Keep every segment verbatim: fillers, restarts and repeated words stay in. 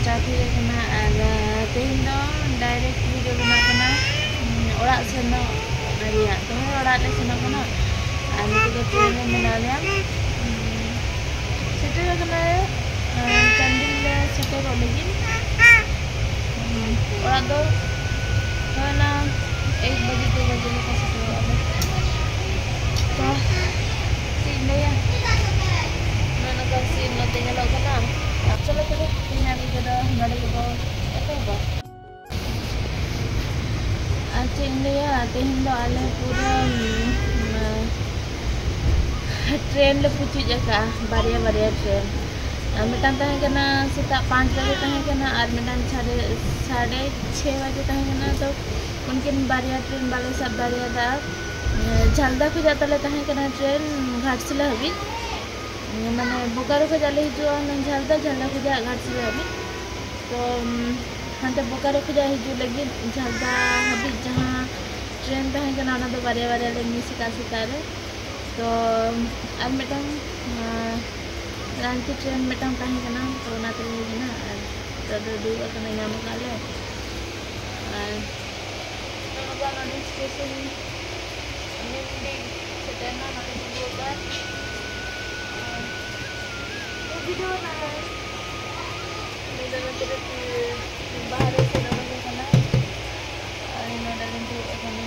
काफी कना और तेहन दो डायरेक्ट वीडियो बना कना ओड़ा सेनो रिया तो ओड़ा ले सेनो कना और नितो दो ट्रेन में मेना लिया सेटर कना चंदिल ले सेटर लगी ओड़ा दो ना एक बजे दो बजे का सेटर वाला तो सीन लिया मैंने कहा सीन नते nyalo kena चलो चलो tinggal kita dah nggak ada kita apa apa acing dia tinggal do ale pura train le pucuk jaka baria baria train मिटान तहे कना सेता पाँच बजे तहे कना और मिटान साढ़े साढ़े छः बजे तहे कना तो उनकिन बारिया ट्रेन बाले सब बारिया दा झालदा को जाता ले तहे कना ट्रेन घाटशिला हबी माने बोकारो को जाले हिजुआ झालदा झालदा को जा घाटशिला हबी तो हांते बोकारो को जा हिजु लगी झालदा हबी जहाँ ट्रेन तहे कना ना तो बारिया बारिया ले मिस का सितारे तो अब मिटान रांची ट्रेन मिटान तहे कना तो ना तो ना तो दू कना नाम काले और नोगा नोडी स्टेशन निंदी सेटेना नोडी दुगा वीडियो ना वीडियो तेरे बाहर से नोगा कना और नोडा लिंटू कना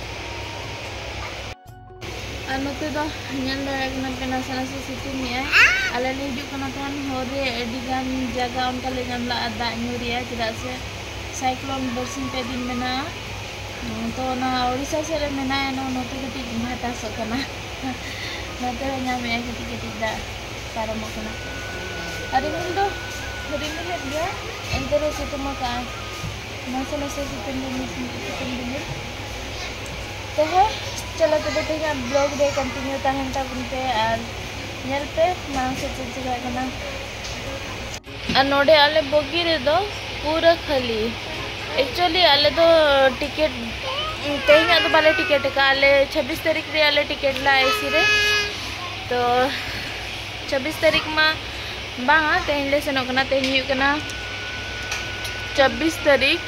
और नोते दो nyal dara kena pena sana situ ni ya ala le hidup kena kan hore edigan jaga onka le nyamla ada nyuri ya tidak se cyclone bersin pe din mena तो ना ओडिशा से रे मेना है ना नोते कति घाटा सकना नोते nyame ya kiti kiti da paramo kana ari min do hari min dia entero situ maka masalah se situ ni situ ni तो है चलो तो देखते हैं ब्लॉग दे कंटिन्यू ताहन ता बुनते और नेल पे मांग से चिचिगा कना और नोडे आले बोगी रे दो पूरा खाली एक्चुअली आले तो टिकट तेहिना तो बाले टिकट का आले छब्बीस तारीख रे आले टिकट ला एसी रे तो छब्बीस तारीख में बांगा तेहिन ले सेनो कना तेहिन हुई कना छब्बीस तारीख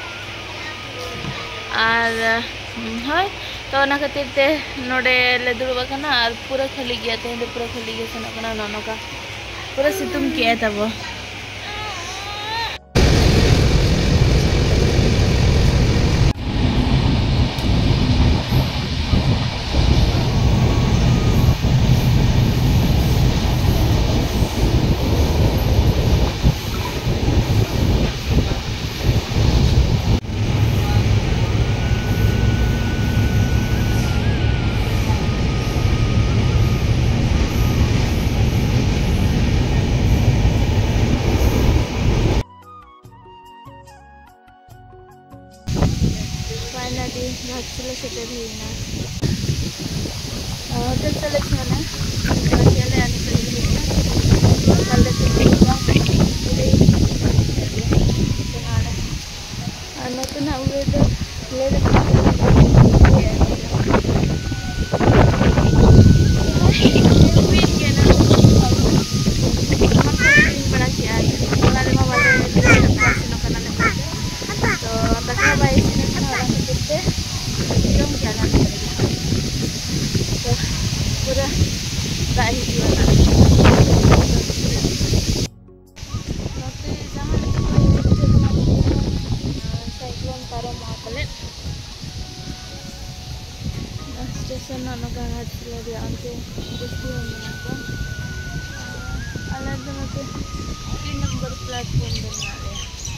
और हाँ तो ना खातिर ते नोडे ले दुड़बा कना और पूरा खाली गया तेहिन दे पूरा खाली गया सेनो कना नोनो का पूरा सितुम किया तब फाइनली घाटशिला सेटर हुईना होटल चले छाना घाटशिला आने के लिए ना कल से पूरा पूरे बनाना आना तो ना उड़े तो ले ले स्टेशन नोका घाटशिला रे अंते बस्ती होना को अलग नोते तीन नंबर प्लेटफॉर्म बना ले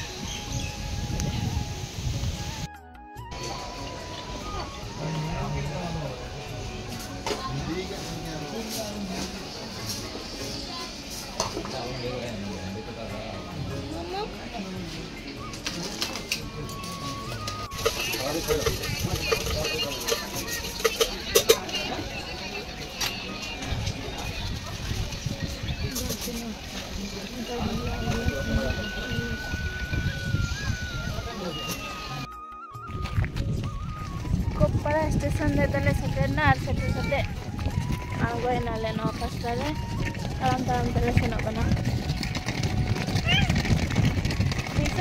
Kopara station de tele seterna ar seter sate ago enale no pastare alam taram tele seno kana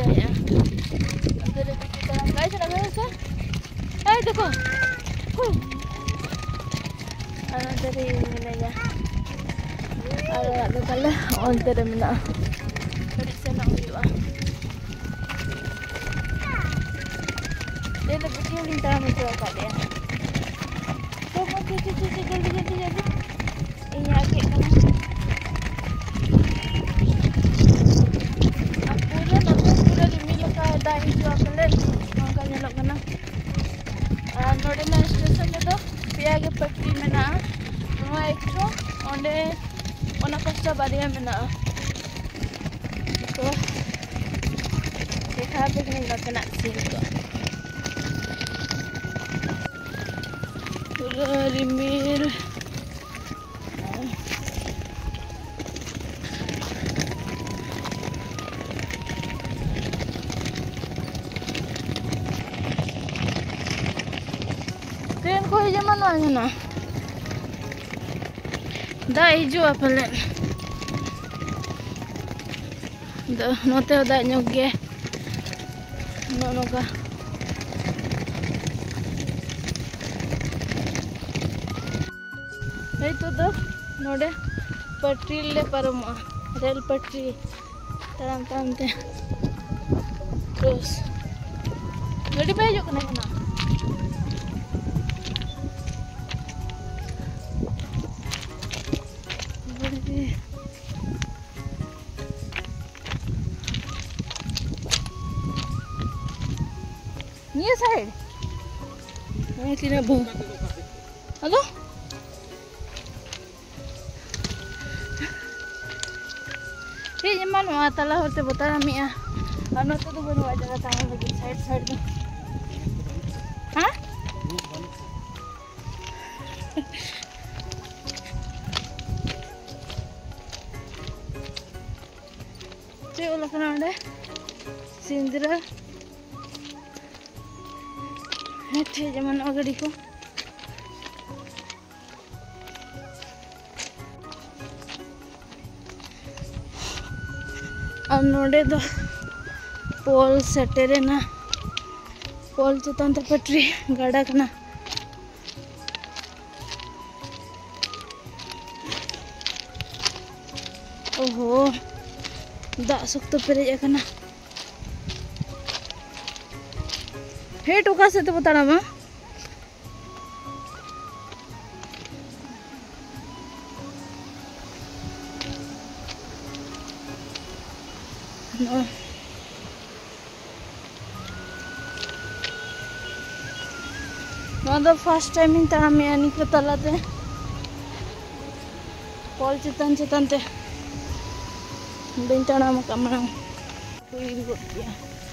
ya. Nanti ada kita langkai sudah biasa. Eh itu kok. Ano dari minaya. Ada ada kala on dari mina. Dari sana uyu ah. Dia lebih kiri tahu macam apa dia. Coba cuci cuci jauh jauh jauh. Ini agak kan. Dah hijau apel, makanya lo kena. Node na station itu, pihak peti mana, semua ekstro, onde, ona kosta baria mana. So, देखा पे नहीं lo kena sih itu. Udah rimil. Train ko hijau mana aja na? Dah hijau apa len? Dah, note udah nyoge. No noga. Itu tuh, node पटरी ले परम rail पटरी तराम तराम ते terus jadi baju kena kena ini side ini kena bu halo ये जमान माताला होते बता रहा मिया अनु तो तो बनवा जगह तांग लगी साइड साइड में हाँ ये वाला कनाडे सिंदरा है जमान अगड़ी को अब नोडे दो पोल सेटेरे ना पोल चेतान ते पटरी गाड़ा कना ओहो दाग सख्त पेरेज कना हे टोका से तो बताना मा no no the first time in tarami ani ke talate pol chetan chetan te bintana makamang kuir got dia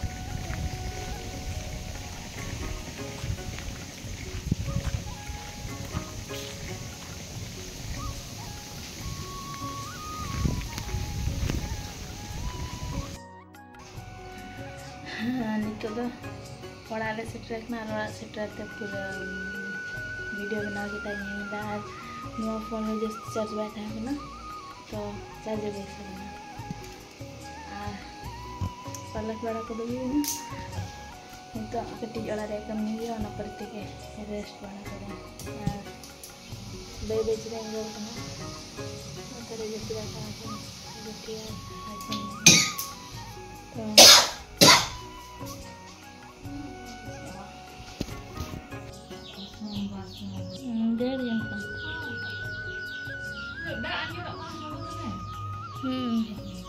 निकल दो पढ़ा ले सेटर ना रोड़ा सेटर ते पूरा वीडियो बना के ताई नहीं दार नो फोन में जस्ट चार्ज बैठा है ना तो चार्ज बेस ना आ पलक बड़ा को दो ना तो कटी जड़ा रे कम नहीं है ना पड़ते के रेस्ट बना करे यार बे बेच रहे हैं लोग ना तेरे जैसे रहता है जो तो Hmm.